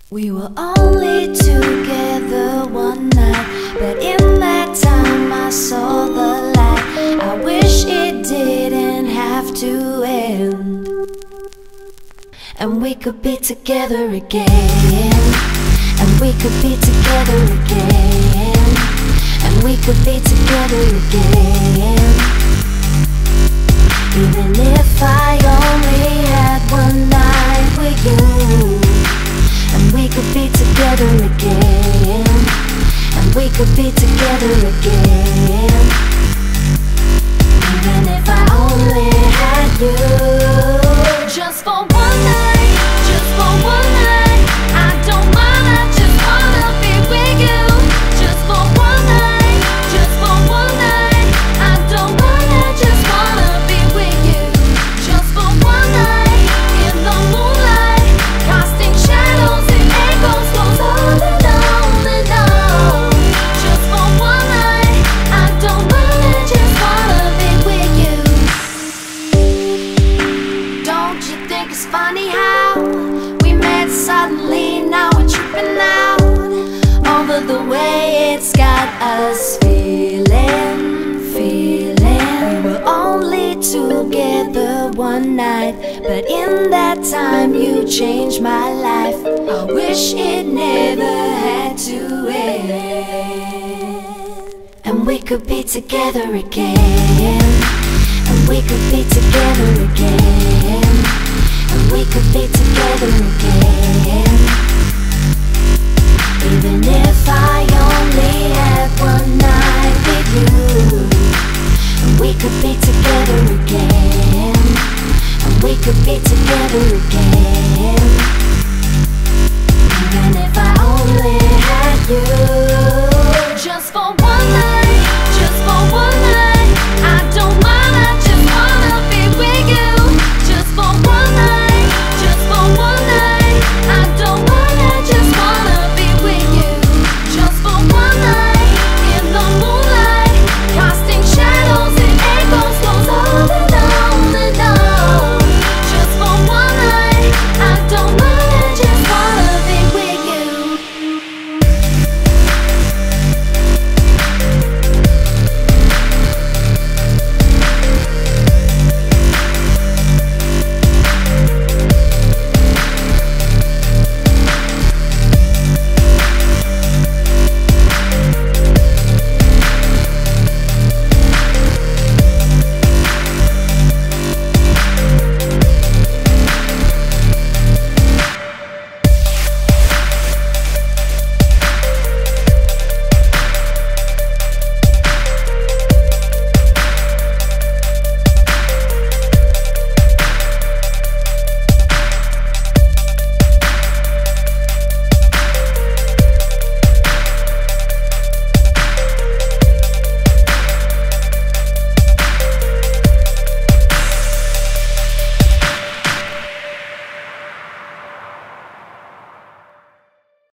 We were only together one night, but in that time I saw the light. I wish it didn't have to end, and we could be together again. And we could be together again. And we could be together again. Even if I only had one night with you. And we could be together again. And we could be together again. Even if I only had you. Just for one night, just for one night. I don't mind, I just wanna be with you. Just for one night, just for one night. I don't mind, I just wanna be with you. Just for one night, in the moonlight, casting shadows and echoes goes on and on and on. Just for one night, I don't mind, I just wanna be with you. Don't you think it's funny how we met suddenly, now we're tripping out over the way it's got us feeling. We were only together one night, but in that time you changed my life. I wish it never had to end. And we could be together again. And we could be together again. And we could be together again. Even if I only had one night with you. And we could be together again. And we could be together again. Even if I only had you. Just for